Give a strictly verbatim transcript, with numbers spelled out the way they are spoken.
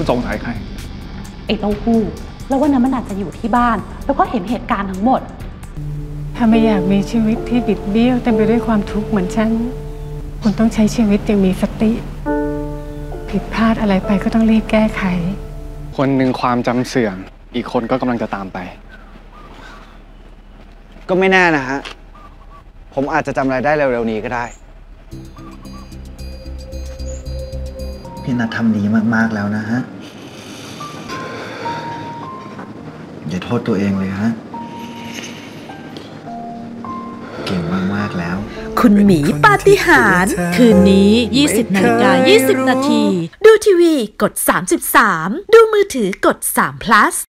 คุณสงสัยใครไอ้เต้าหู้แล้ววันนั้นมันอาจจะอยู่ที่บ้านแล้วก็เห็นเหตุการณ์ทั้งหมดถ้าไม่อยากมีชีวิตที่บิดเบี้ยวเต็มไปด้วยความทุกข์เหมือนฉันคุณต้องใช้ชีวิตอย่างมีสติผิดพลาดอะไรไปก็ต้องรีบแก้ไขคนหนึ่งความจำเสื่อมอีกคนก็กำลังจะตามไปก็ไม่แน่นะฮะผมอาจจะจำอะไรได้เร็วๆนี้ก็ได้พี่นัททำดีมากๆแล้วนะฮะอย่าโทษตัวเองเลยฮะเก่งมากๆแล้วคุณหมีปาฏิหาริย์คืนนี้ ยี่สิบนาฬิกายี่สิบนาทีดูทีวีกดสามสิบสามดูมือถือกดสาม plus